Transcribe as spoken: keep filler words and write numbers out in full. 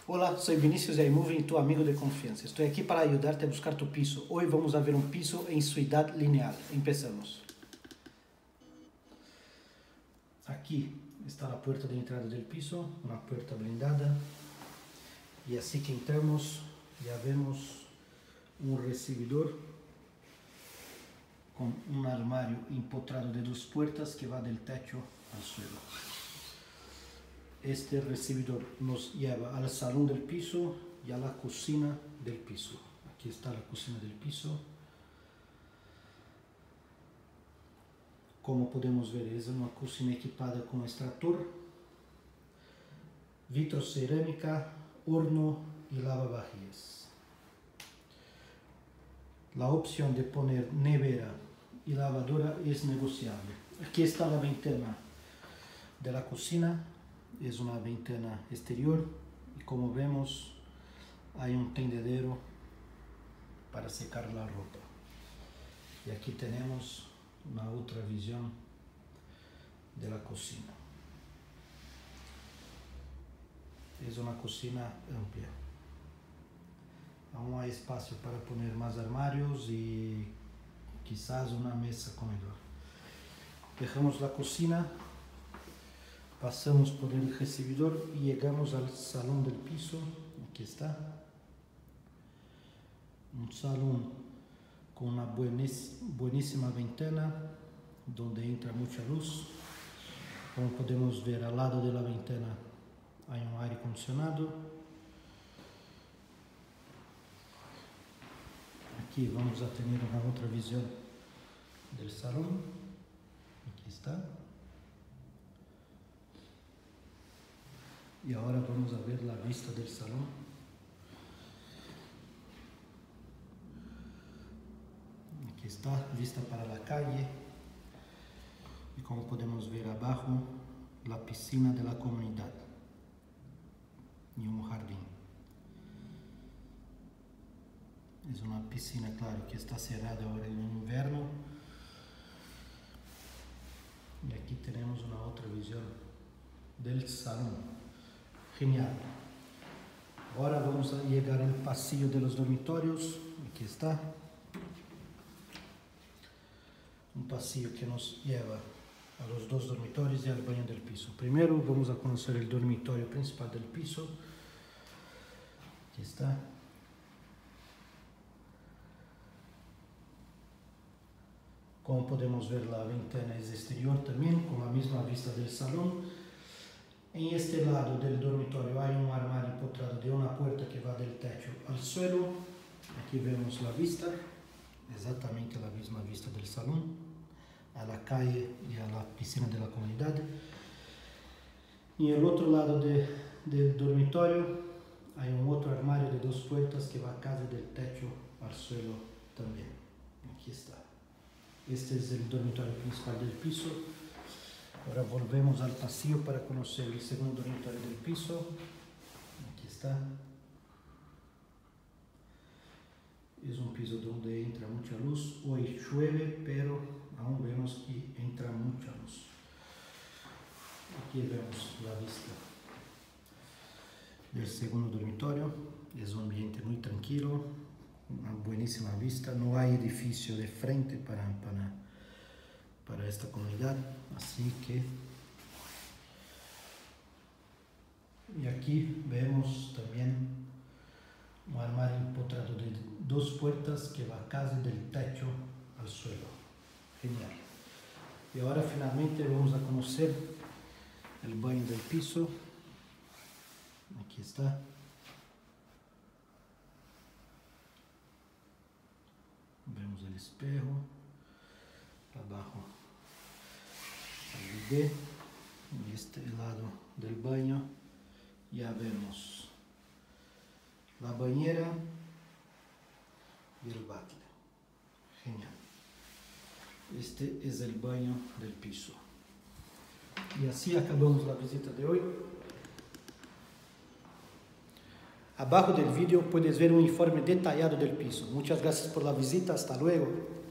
Hola, soy Vinicius de iMoving, tu amigo de confianza. Estoy aquí para ayudarte a buscar tu piso. Hoy vamos a ver un piso en suidad lineal. Empezamos. Aquí está la puerta de entrada del piso, una puerta blindada. Y así que entramos, ya vemos un recibidor con un armario empotrado de dos puertas que va del techo al suelo. Este recibidor nos lleva al salón del piso y a la cocina del piso. Aquí está la cocina del piso. Como podemos ver, es una cocina equipada con extractor, vitrocerámica, horno y lavavajillas. La opción de poner nevera y lavadora es negociable. Aquí está la ventana de la cocina. Es una ventana exterior y como vemos hay un tendedero para secar la ropa. Y aquí tenemos una otra visión de la cocina. Es una cocina amplia. Aún hay espacio para poner más armarios y quizás una mesa comedor. Dejamos la cocina. Pasamos por el recibidor y llegamos al salón del piso. Aquí está. Un salón con una buenísima ventana donde entra mucha luz. Como podemos ver, al lado de la ventana hay un aire acondicionado. Aquí vamos a tener una otra visión del salón. Aquí está. Y ahora vamos a ver la vista del salón. Aquí está, vista para la calle. Y como podemos ver abajo, la piscina de la comunidad. Y un jardín. Es una piscina, claro, que está cerrada ahora en invierno. Y aquí tenemos una otra visión del salón. Genial. Ahora vamos a llegar al pasillo de los dormitorios. Aquí está. Un pasillo que nos lleva a los dos dormitorios y al baño del piso. Primero vamos a conocer el dormitorio principal del piso. Aquí está. Como podemos ver, la ventana es exterior también, con la misma vista del salón. En este lado del dormitorio hay un armario empotrado de una puerta que va del techo al suelo. Aquí vemos la vista, exactamente la misma vista del salón, a la calle y a la piscina de la comunidad. Y en el otro lado de, del dormitorio hay un otro armario de dos puertas que va casi del techo al suelo también. Aquí está. Este es el dormitorio principal del piso. Ahora volvemos al pasillo para conocer el segundo dormitorio del piso. Aquí está. Es un piso donde entra mucha luz. Hoy llueve, pero aún vemos que entra mucha luz. Aquí vemos la vista del segundo dormitorio. Es un ambiente muy tranquilo, una buenísima vista. No hay edificio de frente para... para para esta comunidad, así que y aquí vemos también un armario empotrado de dos puertas que va casi del techo al suelo. Genial. Y ahora finalmente vamos a conocer el baño del piso. Aquí está. Vemos el espejo. Abajo el bidé. En este lado del baño ya vemos la bañera y el váter. Genial. Este es el baño del piso. Y así acabamos la visita de hoy. Abajo del vídeo puedes ver un informe detallado del piso. Muchas gracias por la visita. Hasta luego.